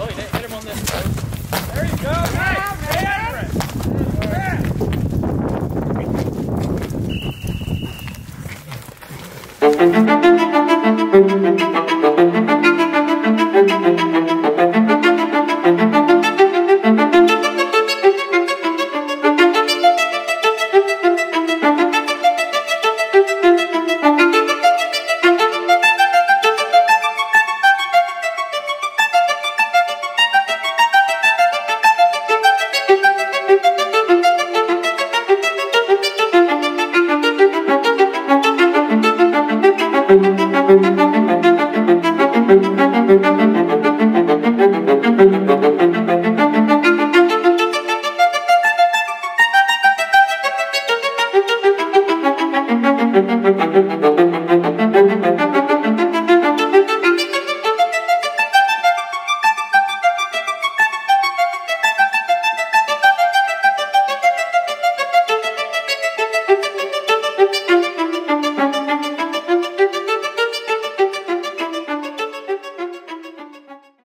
Oh, hit him on this post. There you go. Nice. Stay under it.